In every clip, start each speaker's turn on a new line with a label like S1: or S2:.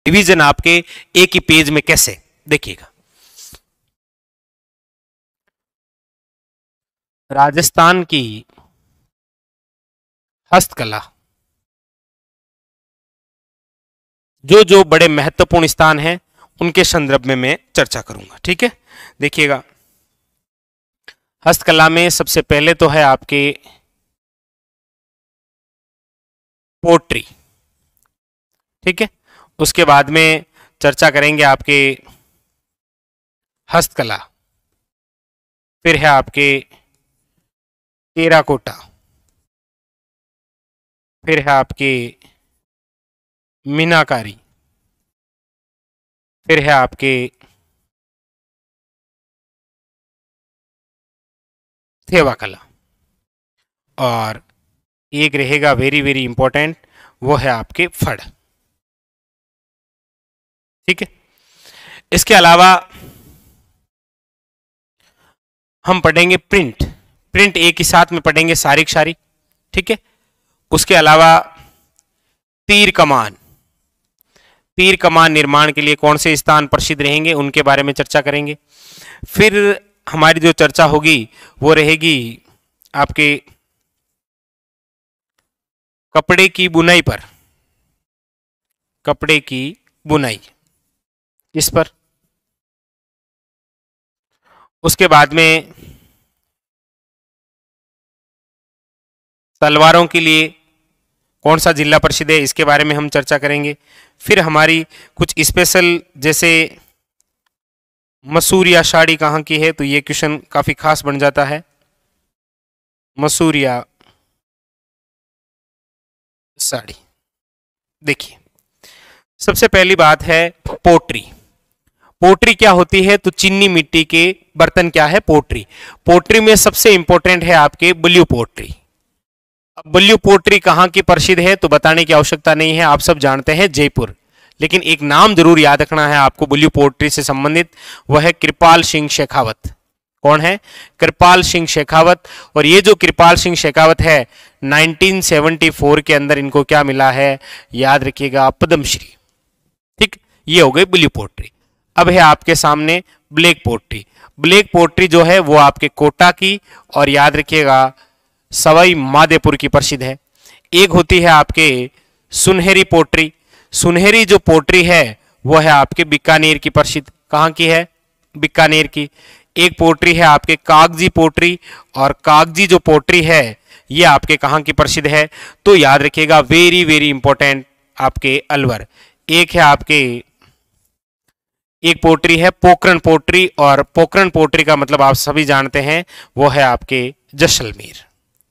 S1: Division आपके एक ही page में कैसे, देखिएगा। राजस्थान की हस्तकला, जो जो बड़े महत्वपूर्ण स्थान हैं उनके संदर्भ में मैं चर्चा करूंगा, ठीक है। देखिएगा, हस्तकला में सबसे पहले तो है आपके पोट्री, ठीक है। उसके बाद में चर्चा करेंगे आपके हस्तकला, फिर है आपके टेराकोटा, फिर है आपके मीनाकारी, फिर है आपके थेवा कला, और एक रहेगा वेरी वेरी इंपॉर्टेंट, वो है आपके फड़, ठीक है। इसके अलावा हम पढ़ेंगे प्रिंट, प्रिंट एक ही साथ में पढ़ेंगे सारिक शारी, ठीक है। उसके अलावा तीर कमान, तीर कमान निर्माण के लिए कौन से स्थान प्रसिद्ध रहेंगे उनके बारे में चर्चा करेंगे। फिर हमारी जो चर्चा होगी वो रहेगी आपके कपड़े की बुनाई पर, कपड़े की बुनाई इस पर। उसके बाद में तलवारों के लिए कौन सा जिला प्रसिद्ध है इसके बारे में हम चर्चा करेंगे। फिर हमारी कुछ स्पेशल, जैसे मसूरिया साड़ी कहाँ की है, तो ये क्वेश्चन काफी खास बन जाता है। मसूरिया साड़ी, देखिए सबसे पहली बात है पोट्री। पोट्री क्या होती है, तो चीनी मिट्टी के बर्तन क्या है, पोट्री। पोट्री में सबसे इंपॉर्टेंट है आपके ब्लू पोट्री। अब ब्लू पोट्री कहाँ की प्रसिद्ध है तो बताने की आवश्यकता नहीं है, आप सब जानते हैं जयपुर। लेकिन एक नाम जरूर याद रखना है आपको ब्लू पोट्री से संबंधित, वह है कृपाल सिंह शेखावत। कौन है, कृपाल सिंह शेखावत। और ये जो कृपाल सिंह शेखावत है 1974 के अंदर इनको क्या मिला है, याद रखिएगा, पद्मश्री, ठीक। ये हो गई ब्लू पोट्री। अब है आपके सामने ब्लैक पोट्री। ब्लैक पोट्री जो है वो आपके कोटा की और याद रखिएगा सवाई माधोपुर की प्रसिद्ध है। एक होती है आपके सुनहरी पोट्री। सुनहरी जो पोट्री है वो है आपके बीकानेर की प्रसिद्ध, कहाँ की है, बीकानेर की। एक पोट्री है आपके कागजी पोट्री, और कागजी जो पोट्री है ये आपके कहाँ की प्रसिद्ध है, तो याद रखिएगा वेरी वेरी इंपॉर्टेंट आपके अलवर। एक है आपके, एक पोट्री है पोखरण पोट्री, और पोखरण पोट्री का मतलब आप सभी जानते हैं वो है आपके जैसलमेर।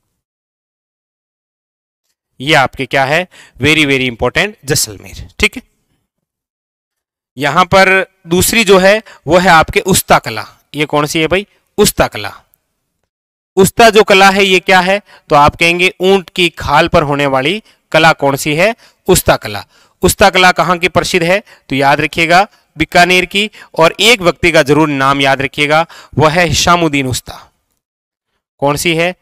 S1: ये आपके क्या है, वेरी वेरी इंपॉर्टेंट जैसलमेर, ठीक है। यहां पर दूसरी जो है वो है आपके उस्ता कला। ये कौन सी है भाई, उस्ता कला। उस्ता जो कला है ये क्या है, तो आप कहेंगे ऊंट की खाल पर होने वाली कला कौन सी है, उस्ता कला। उस्ता कला कहाँ की प्रसिद्ध है, तो याद रखिएगा बीकानेर की। और एक व्यक्ति का जरूर नाम याद रखिएगा, वह है हिशामुद्दीन उस्ता। कौन सी है,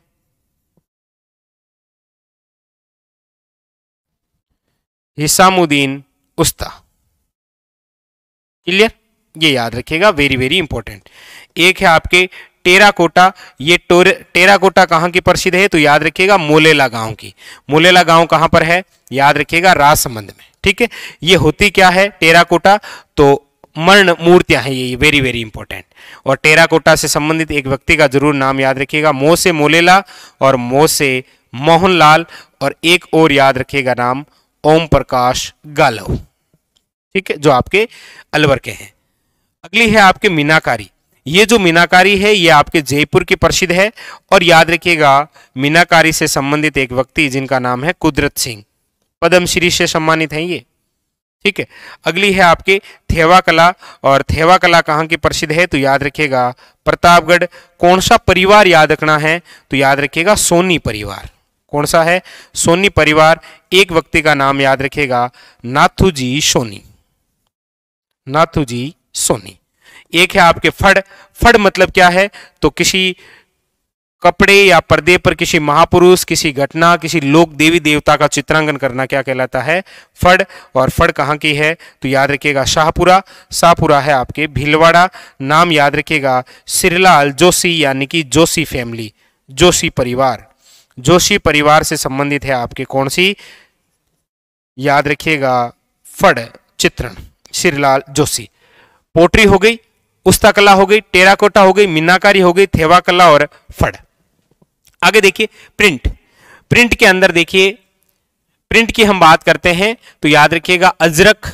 S1: हिशामुद्दीन उस्ता, क्लियर, ये याद रखिएगा, वेरी वेरी इंपॉर्टेंट। एक है आपके टेराकोटा। ये टेराकोटा कहाँ की प्रसिद्ध है, तो याद रखिएगा मोलेला गांव की। मोलेला गांव कहाँ पर है, याद रखिएगा राजसमंद में, ठीक है। ये होती क्या है टेराकोटा, तो मर्ण मूर्तियां हैं ये, वेरी वेरी इंपॉर्टेंट। और टेराकोटा से संबंधित एक व्यक्ति का जरूर नाम याद रखिएगा, मो से मोलेला और मो से मोहनलाल, और एक और याद रखिएगा नाम ओम प्रकाश गालव, ठीक है, जो आपके अलवर के हैं। अगली है आपके मीनाकारी। ये जो मीनाकारी है ये आपके जयपुर की प्रसिद्ध है, और याद रखिएगा मीनाकारी से संबंधित एक व्यक्ति जिनका नाम है कुदरत सिंह, पद्मश्री से सम्मानित हैं ये, ठीक है। अगली है आपके थेवा कला। और थेवा कला कहाँ की प्रसिद्ध है, तो याद रखिएगा प्रतापगढ़। कौन सा परिवार याद रखना है, तो याद रखिएगा सोनी परिवार। कौन सा है, सोनी परिवार। एक व्यक्ति का नाम याद रखिएगा नाथूजी सोनी, नाथूजी सोनी। एक है आपके फड़। फड़ मतलब क्या है, तो किसी कपड़े या पर्दे पर किसी महापुरुष, किसी घटना, किसी लोक देवी देवता का चित्रांकन करना क्या कहलाता है? फड़। और फड़ कहाँ की है? तो याद रखिएगा शाहपुरा। शाहपुरा है आपके भीलवाड़ा। नाम याद रखिएगा सिरलाल जोशी, यानी कि जोशी फैमिली, जोशी परिवार। जोशी परिवार से संबंधित है आपके कौन सी? याद रखिएगा फड़ चित्रण, सिरलाल जोशी। पोट्री हो गई, उस्ता कला हो गई, टेराकोटा हो गई, मीनाकारी हो गई, थेवा कला और फड़। आगे देखिए प्रिंट। प्रिंट के अंदर देखिए, प्रिंट की हम बात करते हैं तो याद रखिएगा अजरक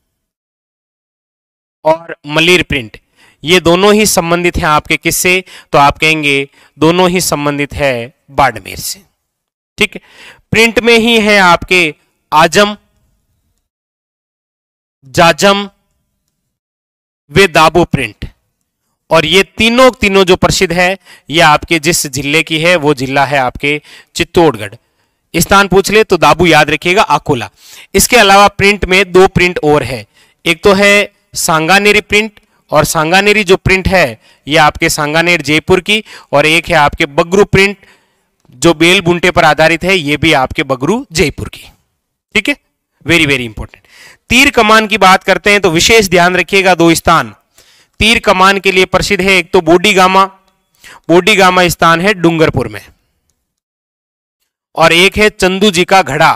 S1: और मलिर प्रिंट, ये दोनों ही संबंधित हैं आपके किससे? तो आप कहेंगे दोनों ही संबंधित है बाड़मेर से। ठीक है। प्रिंट में ही है आपके आजम, जाजम, वे दाबो प्रिंट। और ये तीनों जो प्रसिद्ध है, ये आपके जिस जिले की है वो जिला है आपके चित्तौड़गढ़। स्थान पूछ ले तो दाबू याद रखिएगा अकोला। इसके अलावा प्रिंट में दो प्रिंट और है, एक तो है सांगानेरी प्रिंट, और सांगानेरी जो प्रिंट है ये आपके सांगानेर जयपुर की, और एक है आपके बगरू प्रिंट जो बेल बुंटे पर आधारित है, ये भी आपके बगरू जयपुर की। ठीक है, वेरी वेरी इंपॉर्टेंट। तीर कमान की बात करते हैं तो विशेष ध्यान रखिएगा दो स्थान तीर कमान के लिए प्रसिद्ध है, एक तो बोडीगामा, बोडीगामा स्थान है डूंगरपुर में, और एक है चंदू जी का घड़ा।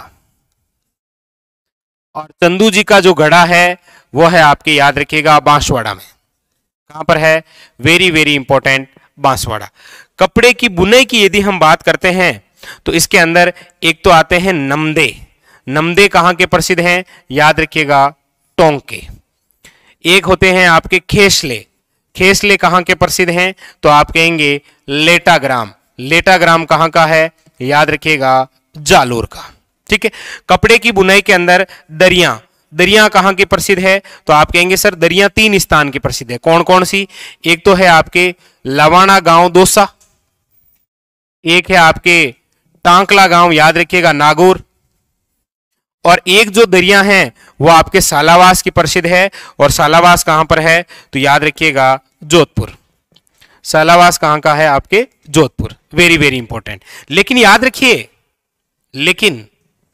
S1: और चंदू जी का जो घड़ा है वो है आपके याद रखिएगा बांसवाड़ा में। कहां पर है? Very very important, Banswara. कपड़े की बुनाई की यदि हम बात करते हैं तो इसके अंदर एक तो आते हैं नमदे। नमदे कहां के प्रसिद्ध हैं? याद रखिएगा टोंक के। एक होते हैं आपके खेसले। खेसले कहां के प्रसिद्ध हैं? तो आप कहेंगे लेटाग्राम। लेटाग्राम कहां का है? याद रखिएगा जालोर का। ठीक है। कपड़े की बुनाई के अंदर दरिया, दरिया कहां की प्रसिद्ध है? तो आप कहेंगे सर दरिया तीन स्थान की प्रसिद्ध है। कौन कौन सी? एक तो है आपके लवाना गांव दौसा, एक है आपके टांकला गांव याद रखिएगा नागौर, और एक जो दरिया है वो आपके सालावास की प्रसिद्ध है। और सालावास कहां पर है? तो याद रखिएगा जोधपुर। सालावास कहां का है? आपके जोधपुर। Very very important. लेकिन याद रखिए, लेकिन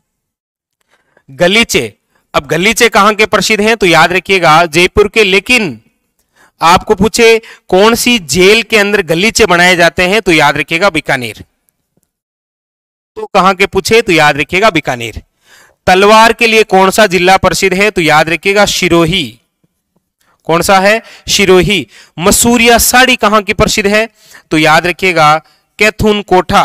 S1: गलीचे, अब गलीचे कहां के प्रसिद्ध हैं? तो याद रखिएगा जयपुर के। लेकिन आपको पूछे कौन सी जेल के अंदर गलीचे बनाए जाते हैं? तो याद रखिएगा बीकानेर। तो कहां के पूछे? तो याद रखिएगा बीकानेर। तलवार के लिए कौन सा जिला प्रसिद्ध है? तो याद रखिएगा सिरोही। कौन सा है? सिरोही। मसूरिया साड़ी कहां की प्रसिद्ध है? तो याद रखिएगा कैथून कोटा।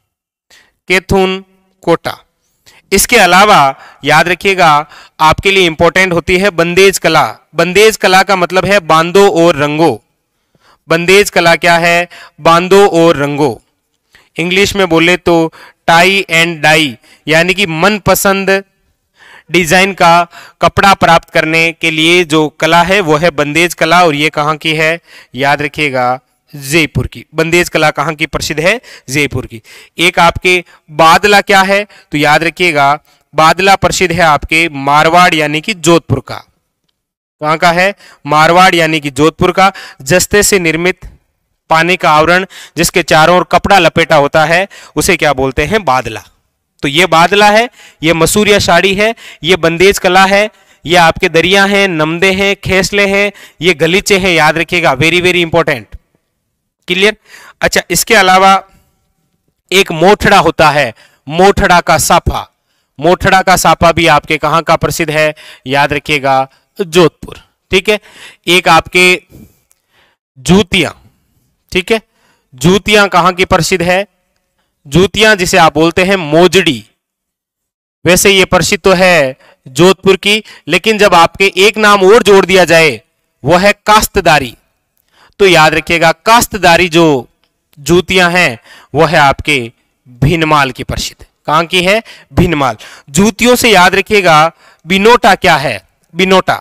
S1: कैथून कोटा। इसके अलावा याद रखिएगा आपके लिए इंपॉर्टेंट होती है बंदेज कला। बंदेज कला का मतलब है बांधो और रंगो। बंदेज कला क्या है? बांधो और रंगो। इंग्लिश में बोले तो टाई एंड डाई, यानी कि मनपसंद डिजाइन का कपड़ा प्राप्त करने के लिए जो कला है वो है बंदेज कला। और ये कहां की है? याद रखिएगा जयपुर की। बंदेज कला कहां की प्रसिद्ध है? जयपुर की। एक आपके बादला क्या है? तो याद रखिएगा बादला प्रसिद्ध है आपके मारवाड़ यानी कि जोधपुर का। कहां का है? मारवाड़ यानी कि जोधपुर का। जस्ते से निर्मित पानी का आवरण जिसके चारों ओर कपड़ा लपेटा होता है उसे क्या बोलते हैं? बादला। तो ये बादला है, ये मसूरिया साड़ी है, ये बंदेज कला है, ये आपके दरिया हैं, नमदे हैं, खेसले हैं, ये गलीचे हैं। याद रखिएगा, वेरी वेरी इंपॉर्टेंट। क्लियर? अच्छा, इसके अलावा एक मोठड़ा होता है, मोठड़ा का साफा। मोठड़ा का साफा भी आपके कहां का प्रसिद्ध है? याद रखिएगा जोधपुर। ठीक है। एक आपके जूतियां, ठीक है, जूतियां कहां की प्रसिद्ध है? जूतियां जिसे आप बोलते हैं मोजड़ी। वैसे ये प्रसिद्ध तो है जोधपुर की, लेकिन जब आपके एक नाम और जोड़ दिया जाए वो है काश्तदारी, तो याद रखिएगा काश्तदारी जो जूतियां हैं वो है आपके भीनमाल की प्रसिद्ध। कहां की है? भीनमाल। जूतियों से याद रखिएगा बिनोटा क्या है? बिनोटा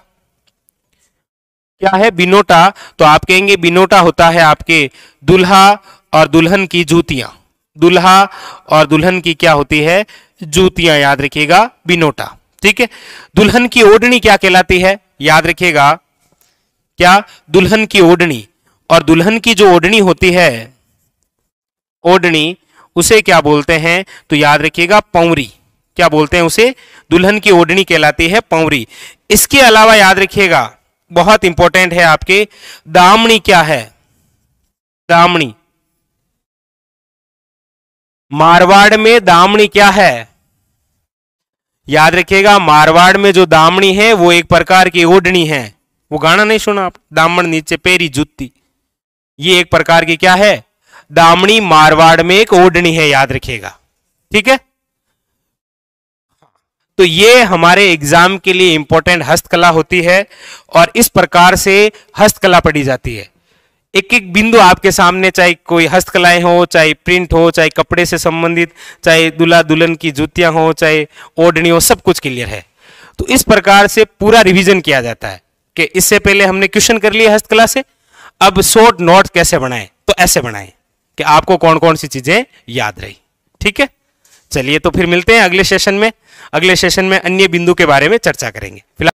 S1: क्या है? बिनोटा। तो आप कहेंगे बिनोटा होता है आपके दुल्हा और दुल्हन की जूतियां। दुल्हा और दुल्हन की क्या होती है? जूतियां। याद रखिएगा बिनोटा। ठीक है। दुल्हन की ओढ़नी क्या कहलाती है? याद रखिएगा क्या? दुल्हन की ओढ़नी। और दुल्हन की जो ओढ़नी होती है ओढ़नी, उसे क्या बोलते हैं? तो याद रखिएगा पौंरी। क्या बोलते हैं उसे? दुल्हन की ओढ़नी कहलाती है पौंरी। इसके अलावा याद रखिएगा, बहुत इंपॉर्टेंट है आपके, दामनी क्या है? दामनी, मारवाड़ में दामनी क्या है? याद रखिएगा, मारवाड़ में जो दामनी है वो एक प्रकार की ओढ़नी है। वो गाना नहीं सुना आप, दामन नीचे पेरी जूती? ये एक प्रकार की क्या है? दामनी मारवाड़ में एक ओढ़नी है, याद रखिएगा। ठीक है, तो ये हमारे एग्जाम के लिए इंपॉर्टेंट हस्तकला होती है और इस प्रकार से हस्तकला पढ़ी जाती है। एक एक बिंदु आपके सामने, चाहे कोई हस्तकलाएं हो, चाहे प्रिंट हो, चाहे कपड़े से संबंधित, चाहे दूल्हा दुल्हन की जूतियां हो, चाहे ओढ़नी हो, सब कुछ क्लियर है। तो इस प्रकार से पूरा रिवीजन किया जाता है कि इससे पहले हमने क्वेश्चन कर लिए हस्तकला से, अब शॉर्ट नोट कैसे बनाएं? तो ऐसे बनाएं कि आपको कौन कौन सी चीजें याद रही। ठीक है, चलिए तो फिर मिलते हैं अगले सेशन में। अगले सेशन में अन्य बिंदु के बारे में चर्चा करेंगे। फिलहाल